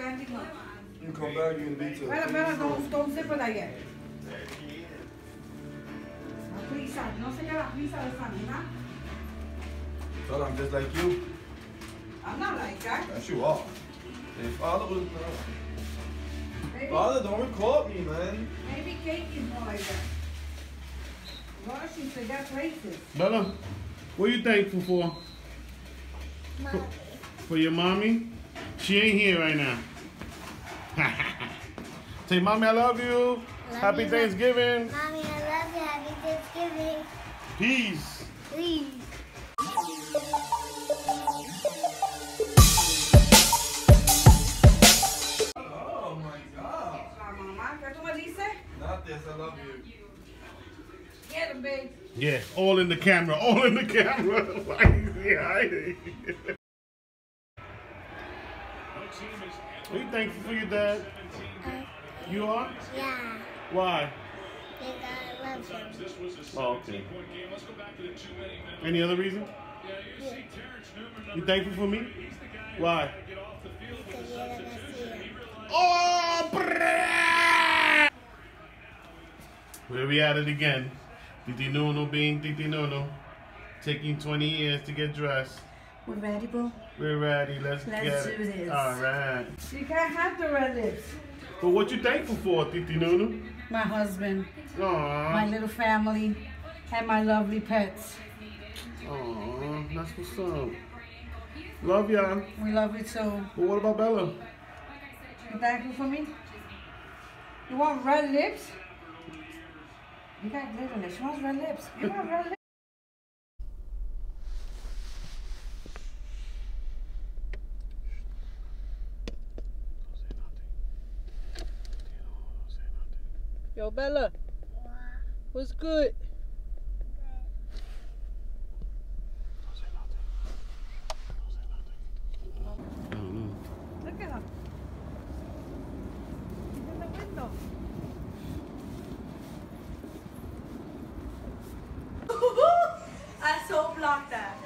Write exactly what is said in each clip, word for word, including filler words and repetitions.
standing up. You come back, you in detail. Bella, Bella, don't, don't zip it yet. La prisa, no se la prisa de Samina. Tell I'm just like you. I'm not like that. Yes, you are. Hey, father was. Maybe, Father, don't record me, man. maybe Kate is more like that. Well, she said that places. Bella, what are you thankful for? For, for your mommy? She ain't here right now. Say, Mommy, I love you. Love Happy you, Thanksgiving. Mommy, I love you. Happy Thanksgiving. Peace. Please. Oh my God. La mamá, ¿qué tú me dices? Not this, I love you. Get him, babe. Yeah, all in the camera, all in the camera. Yeah, I- Are you thankful for your dad? Uh, You are? yeah. Why? Because I love him. Oh, okay. Any other reason? Yeah. You thankful for me? Why? Because you're gonna see him. Oh, brrrr! Where we at it again? Titi Nuno being Titi Nuno. Taking twenty years to get dressed. We're ready, bro. We're ready. Let's, Let's get do it. this. All right. You can't have the red lips. But what you thankful for, Titi Nuno? My husband, my Aww. little family, and my lovely pets. Aww. That's what's up. Love y'all. We love you too. But what about Bella? You thankful for me? You want red lips? You got glitter lips. She wants red lips. You want red lips? Yo, Bella. What's good? Look at him. He's in the window. I so blocked that.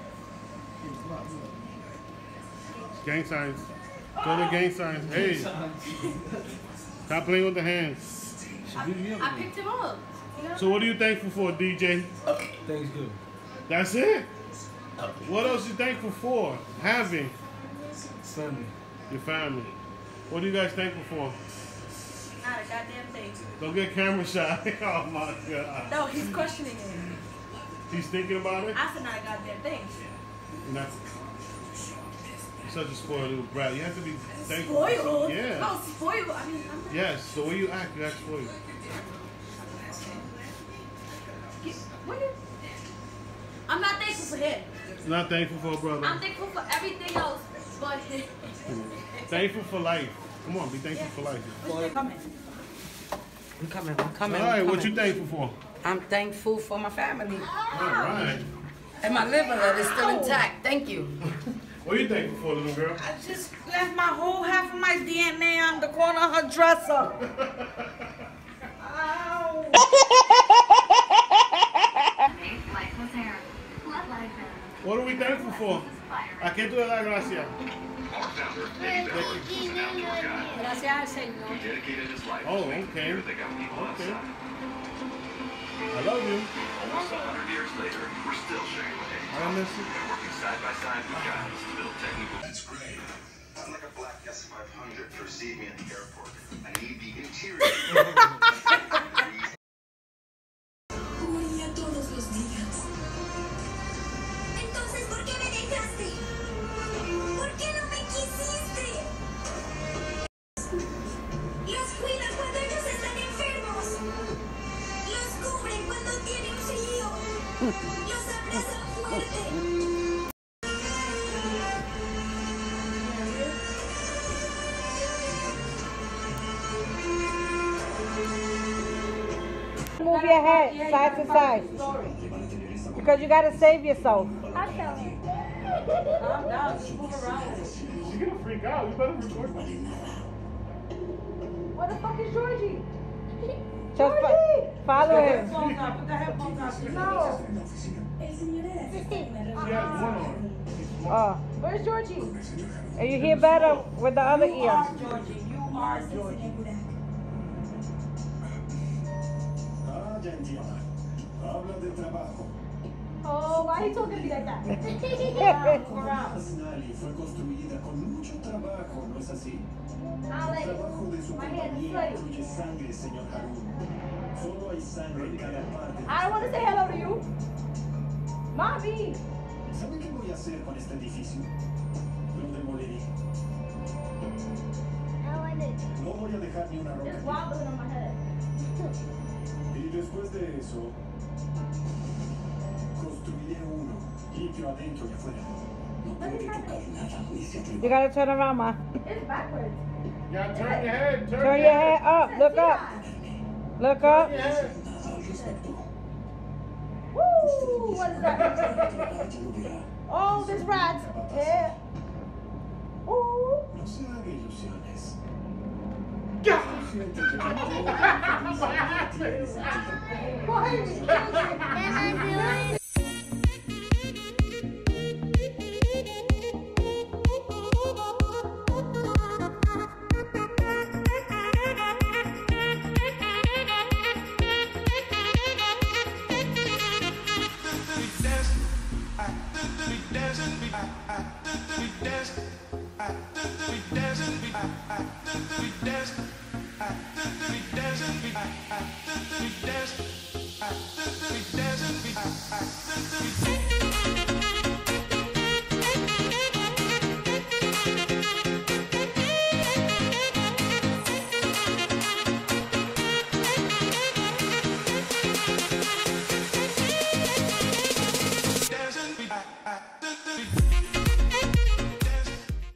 Gang signs. Go to gang signs. Hey. Stop playing with the hands. I picked him up. So what are you thankful for, D J? Thanks, good. That's it? What else you thankful for? Having Family. your family. What are you guys thankful for? Not a goddamn thing. Don't get camera shy. Oh my God. No, he's questioning it. He's thinking about it? I said not a goddamn thing. And that's such a spoiled little brat. You have to be thankful. for Spoiled? something. Yeah. Oh, spoiled. I mean, I'm not. Yes, the way you act, you act spoiled. What is- I'm not thankful for him. Not thankful for a brother. I'm thankful for everything else but him. Thankful for life. Come on, be thankful for life. I'm coming. I'm coming. I'm coming. All I'm right, what coming. you thankful for? I'm thankful for my family. All right. And my liver is still intact. Thank you. What are you thankful for, little girl? I just left my whole half of my D N A on the corner of her dresser. Ow. What are we thankful for? ¿A qué tú le das gracias? Gracias al Señor. Oh, okay. Okay. I love you. Almost a hundred years later, we're still sharing the day. I miss you. And working side by side with guys to build technical. That's great. I'm like a black S five hundred perceived me at the airport. I need the interior. Moría todos los días. Entonces, ¿por qué me dejaste? ¿Por qué no me quisiste? Los cuidan cuando ellos están enfermos. Los cubren cuando tienen frío. Los abrazan fuerte. Move your head side to side. Because you gotta save yourself. I'll show you. Calm down. Just move around. She's gonna freak out. You better record that. Where the fuck is Georgie? Just fo- follow him. Put the headphones on. No. El señor era She has one arm. Oh, Where's Georgie? and you hear better with the other You ear. are Georgie. You are Georgie. Ah, ya entiendo. Habla de trabajo. Oh, why he talking to me like that? Nali fue construida con mucho trabajo, ¿no es así? I'll El let trabajo de su my hand is compañía sweaty. incluye sangre, señor Harun. Solo hay sangre en cada parte. I don't want to say hello to you. Mommy. ¿Sabe qué voy a hacer con este edificio? Lo demoleré. No voy a dejar ni una roca It's aquí. wobbling on my head. Y después de eso, construiré uno, limpio adentro y afuera. No puede tocar nada ni se atreva. You gotta turn around, ma. It's backwards. Yeah, turn your head. Turn, Turn your head up. Look up. Look up. your head. Nada al respecto. Woo! What is that? Ya lo verá. Oh, there's rats. Yeah. Ooh. No se haga ilusiones. Why are you